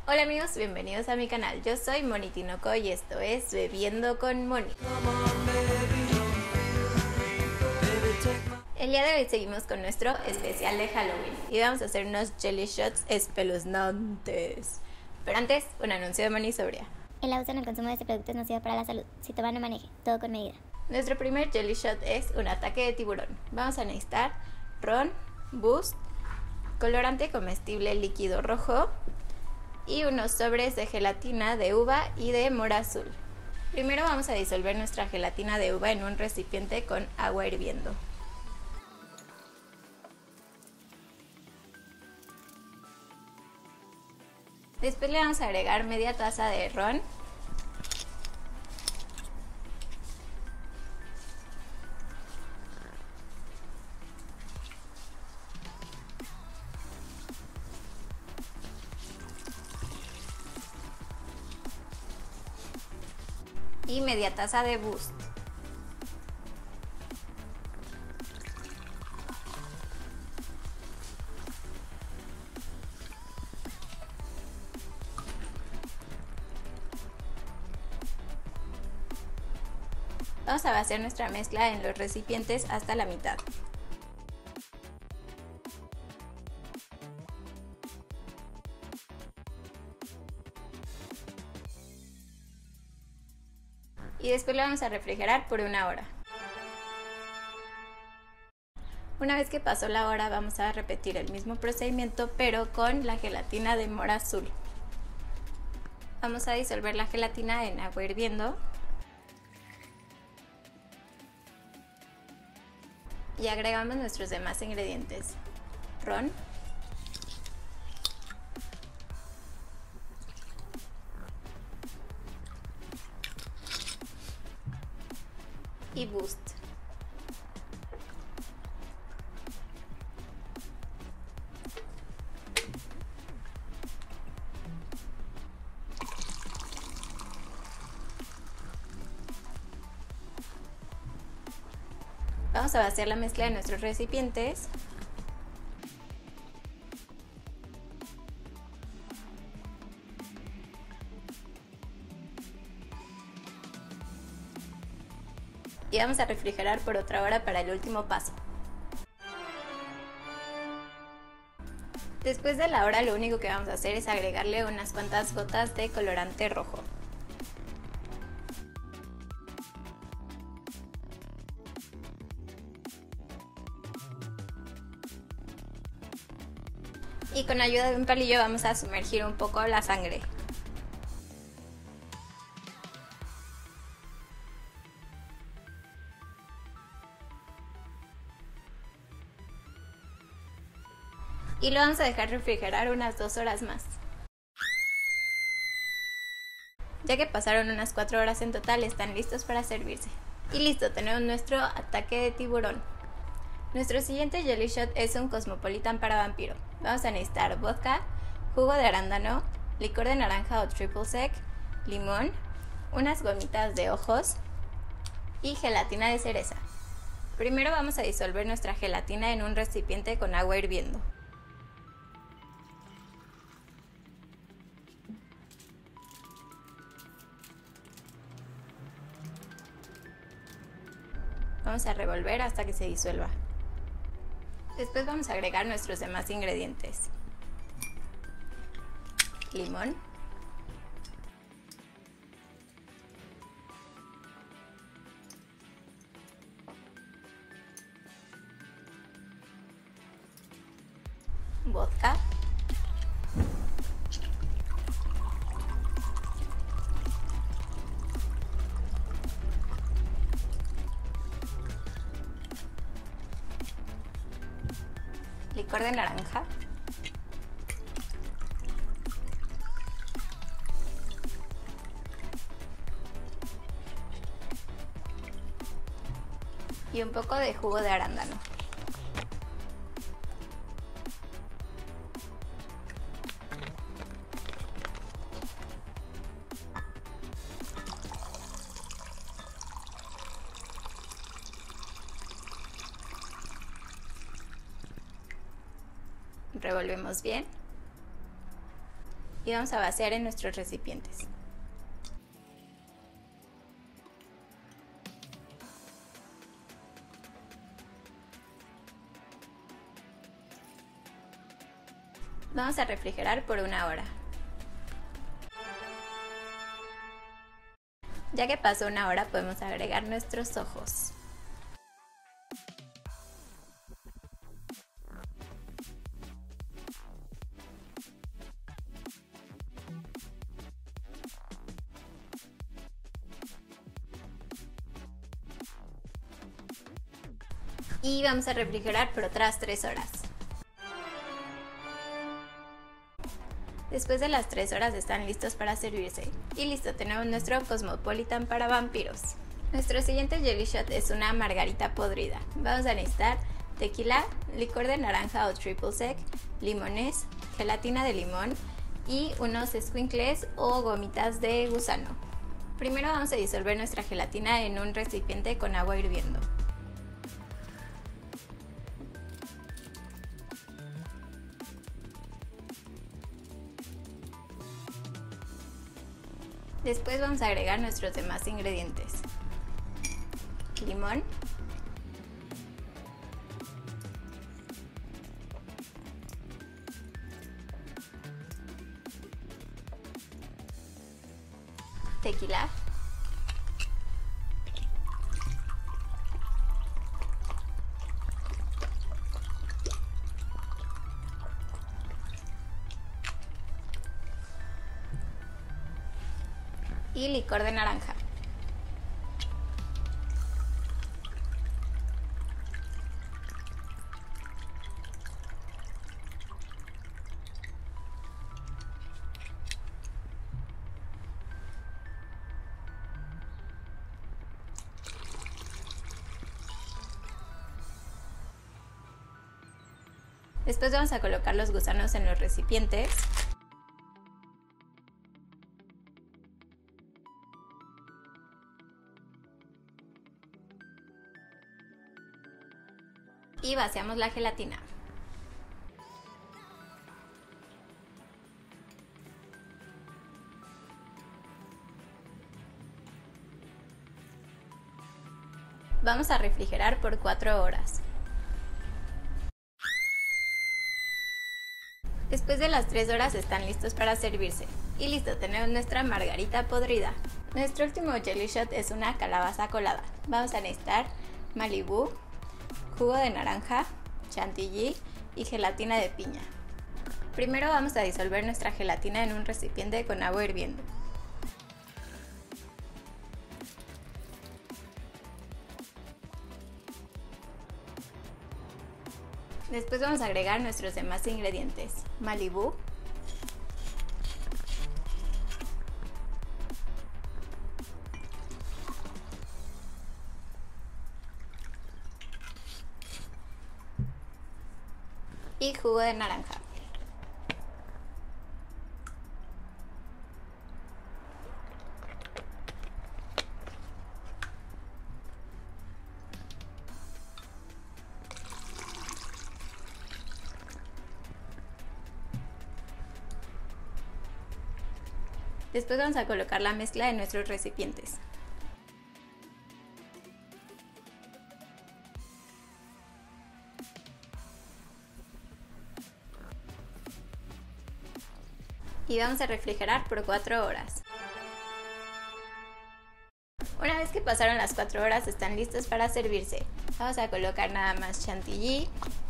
Hola amigos, bienvenidos a mi canal. Yo soy Moni Tinoco y esto es Bebiendo con Moni. El día de hoy seguimos con nuestro especial de Halloween y vamos a hacer unos jelly shots espeluznantes. Pero antes, un anuncio de Moni sobria. El abuso en el consumo de este producto es nocivo para la salud. Si toma, no maneje. Todo con medida. Nuestro primer jelly shot es un ataque de tiburón. Vamos a necesitar ron, boost, colorante comestible líquido rojo y unos sobres de gelatina de uva y de mora azul. Primero vamos a disolver nuestra gelatina de uva en un recipiente con agua hirviendo. Después le vamos a agregar media taza de ron, y media taza de boost. Vamos a vaciar nuestra mezcla en los recipientes hasta la mitad. Y después lo vamos a refrigerar por 1 hora. Una vez que pasó la hora vamos a repetir el mismo procedimiento pero con la gelatina de mora azul. Vamos a disolver la gelatina en agua hirviendo y agregamos nuestros demás ingredientes: ron, y boost. Vamos a vaciar la mezcla de nuestros recipientes y vamos a refrigerar por otra hora para el último paso. Después de la hora lo único que vamos a hacer es agregarle unas cuantas gotas de colorante rojo. Y con ayuda de un palillo vamos a sumergir un poco la sangre. Y lo vamos a dejar refrigerar unas 2 horas más. Ya que pasaron unas 4 horas en total, están listos para servirse. Y listo, tenemos nuestro ataque de tiburón. Nuestro siguiente jelly shot es un Cosmopolitan para vampiro. Vamos a necesitar vodka, jugo de arándano, licor de naranja o triple sec, limón, unas gomitas de ojos y gelatina de cereza. Primero vamos a disolver nuestra gelatina en un recipiente con agua hirviendo. Vamos a revolver hasta que se disuelva. Después vamos a agregar nuestros demás ingredientes: limón, vodka, licor de naranja, y un poco de jugo de arándano. Revolvemos bien. y vamos a vaciar en nuestros recipientes. Vamos a refrigerar por 1 hora. Ya que pasó 1 hora, podemos agregar nuestros ojos. Y vamos a refrigerar por otras 3 horas. Después de las 3 horas están listos para servirse. Y listo, tenemos nuestro Cosmopolitan para vampiros. Nuestro siguiente jelly shot es una margarita podrida. Vamos a necesitar tequila, licor de naranja o triple sec, limones, gelatina de limón y unos squinkles o gomitas de gusano. Primero vamos a disolver nuestra gelatina en un recipiente con agua hirviendo. Después vamos a agregar nuestros demás ingredientes. Limón, tequila, y licor de naranja. Después vamos a colocar los gusanos en los recipientes. Y vaciamos la gelatina. Vamos a refrigerar por 4 horas. Después de las 3 horas están listos para servirse. Y listo, tenemos nuestra margarita podrida. Nuestro último jelly shot es una calabaza colada. Vamos a necesitar Malibu, jugo de naranja, chantilly y gelatina de piña. Primero vamos a disolver nuestra gelatina en un recipiente con agua hirviendo. Después vamos a agregar nuestros demás ingredientes. Malibu, y jugo de naranja. Después vamos a colocar la mezcla en nuestros recipientes. Y vamos a refrigerar por 4 horas. Una vez que pasaron las 4 horas están listos para servirse. Vamos a colocar nada más chantilly,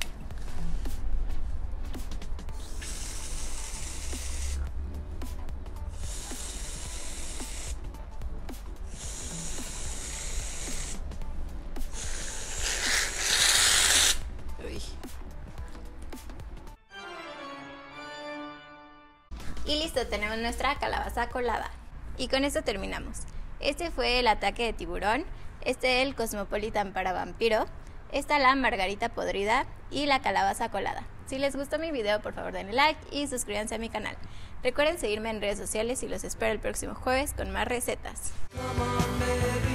y listo, tenemos nuestra calabaza colada. Y con esto terminamos. Este fue el ataque de tiburón, este el Cosmopolitan para vampiro, esta la margarita podrida y la calabaza colada. Si les gustó mi video, por favor denle like y suscríbanse a mi canal. Recuerden seguirme en redes sociales y los espero el próximo jueves con más recetas.